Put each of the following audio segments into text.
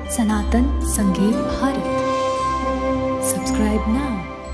सनातन संगीत Bharat. Subscribe now.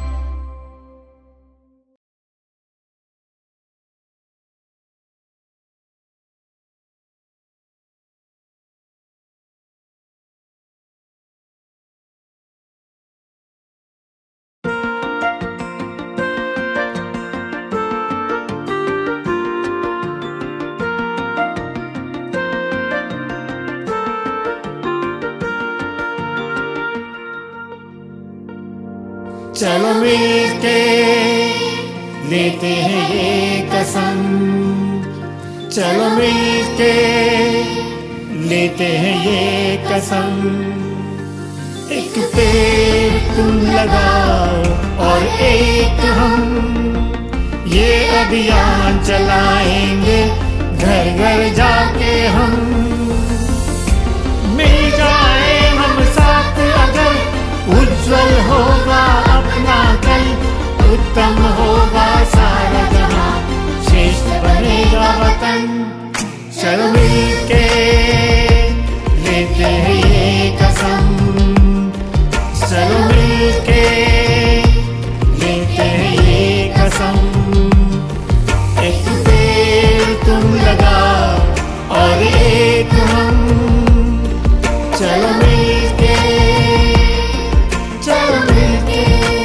चलो मिलके लेते हैं ये कसम, चलो मिलके लेते हैं ये कसम। एक पेड़ तुम लगाओ और एक हम, ये अभियान चलाएंगे घर घर जाके हम। मिल जाए हम साथ अगर उज्जवल होगा अपना कल, उत्तम होगा सारा जहां, श्रेष्ठ बनेगा वतन। चलो मिलके लेते हैं ये कसम, चलो मिलके लेते हैं ये कसम। एक पेड़ तुम लगाओ और एक हम, चलो मिलके चलो मिलके।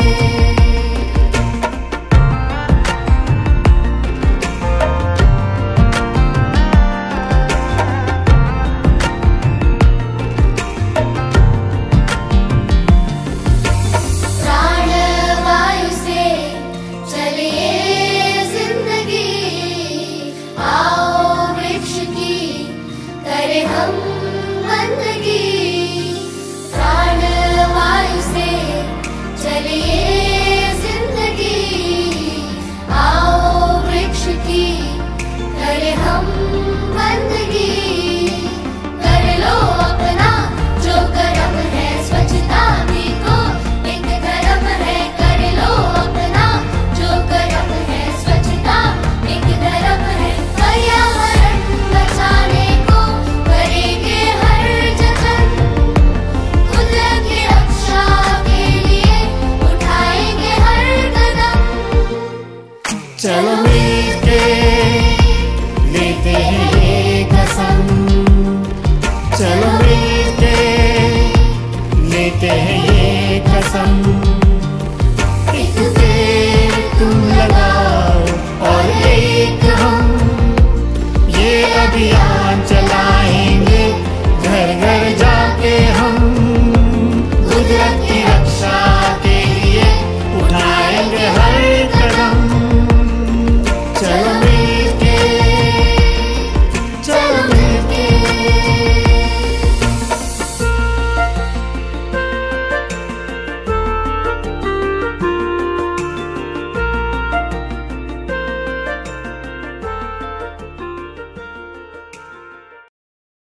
प्राण वायु से चलिए जिंदगी, आओ वृक्ष की करें हम बंदगी। प्राण वायु से चलिए जिंदगी, आओ वृक्ष की करें हम बंदगी। कर लो अपना जो कर्म है, स्वच्छता भी तो एक धर्म है। कर लो अपना जो कर्म है, स्वच्छता एक धर्म है। पर्यावरण बचाने को करेंगे हर जतन, कुदरत की रक्षा के लिए उठाएंगे हर कदम। चलो मिलके लेते हैं ये कसम, चलो मिलके लेते हैं ये कसम। एक पेड़ तुम लगाओ और एक हम, ये अभियान